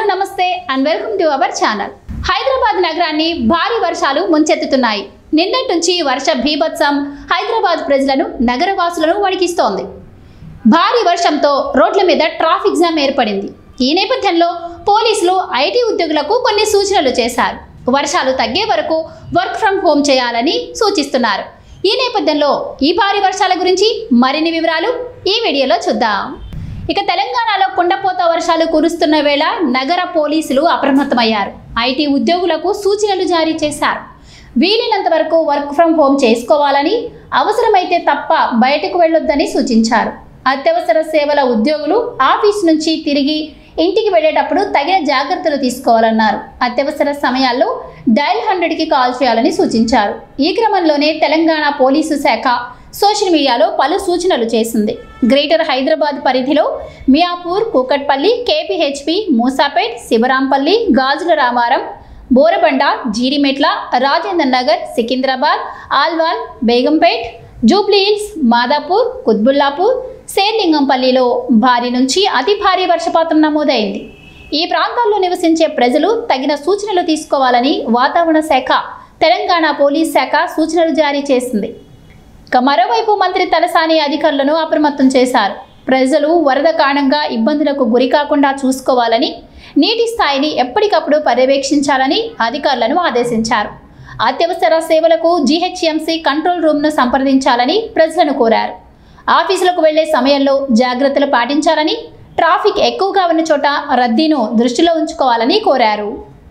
నమస్తే and welcome to our channel. Hyderabad నగరాన్ని భారీ వర్షాలు ముంచెత్తుతున్నాయి. నిన్నటి నుంచి వర్ష బీభత్సం హైదరాబాద్ ప్రజలను నగరవాసులను వణికిస్తోంది. భారీ వర్షంతో రోడ్ల మీద ట్రాఫిక్ జామ్ ఏర్పడింది. ఈ నేపథ్యంలో పోలీసులు ఐటీ ఉద్యోగులకు కొన్ని సూచనలు చేశారు. వర్షాలు తగ్గే వరకు వర్క్ ఫ్రం హోమ్ చేయాలని సూచిస్తున్నారు. ఈ నేపథ్యంలో ఈ భారీ వర్షాల గురించి మరిన్ని వివరాలు ఈ వీడియోలో చూద్దాం. ఇక తెలంగాణలో కుండపోత వర్షాలు కురుస్తున్న వేళ నగర పోలీసులు అప్రమత్తమయ్యారు. ఐటీ ఉద్యోగులకు సూచనలు జారీ చేశారు. వీలైనంత వరకు వర్క్ ఫ్రం హోమ్ చేసుకోవాలని, అవసరమైతే తప్ప బయటకు వెళ్ళొద్దని సూచించారు. అత్యవసర సేవల ఉద్యోగులు ఆఫీస్ నుంచి తిరిగి ఇంటికి వెళ్ళేటప్పుడు తగిన జాగ్రత్తలు తీసుకోవాలన్నారు. అత్యవసర సమయాల్లో డయల్ 100కి కాల్ చేయాలని సూచించారు. ఈ క్రమంలోనే తెలంగాణ పోలీసు శాఖ సోషల్ మీడియాలో పలు సూచనలు చేసింది. గ్రేటర్ హైదరాబాద్ పరిధిలో మియాపూర్, కూకట్పల్లి, కేపీహెచ్పి, మూసాపేట్, శివరాంపల్లి, గాజుల రామారం, బోరబండ, జీడిమెట్ల, రాజేంద్ర నగర్, సికింద్రాబాద్, ఆల్వాల్, బేగంపేట్, జూబ్లీహిల్స్, మాదాపూర్, కుత్బుల్లాపూర్, శేర్లింగంపల్లిలో భారీ నుంచి అతి భారీ వర్షపాతం నమోదైంది. ఈ ప్రాంతాల్లో నివసించే ప్రజలు తగిన సూచనలు తీసుకోవాలని వాతావరణ శాఖ, తెలంగాణ పోలీస్ శాఖ సూచనలు జారీ చేసింది. ఇక మరోవైపు మంత్రి తలసాని అధికారులను అప్రమత్తం చేశారు. ప్రజలు వరద కారణంగా ఇబ్బందులకు గురి కాకుండా చూసుకోవాలని, నీటి స్థాయిని ఎప్పటికప్పుడు పర్యవేక్షించాలని అధికారులను ఆదేశించారు. అత్యవసర సేవలకు జీహెచ్ఎంసీ కంట్రోల్ రూమ్ను సంప్రదించాలని ప్రజలను కోరారు. ఆఫీసులకు వెళ్లే సమయంలో జాగ్రత్తలు పాటించాలని, ట్రాఫిక్ ఎక్కువగా ఉన్న చోట రద్దీను దృష్టిలో ఉంచుకోవాలని కోరారు.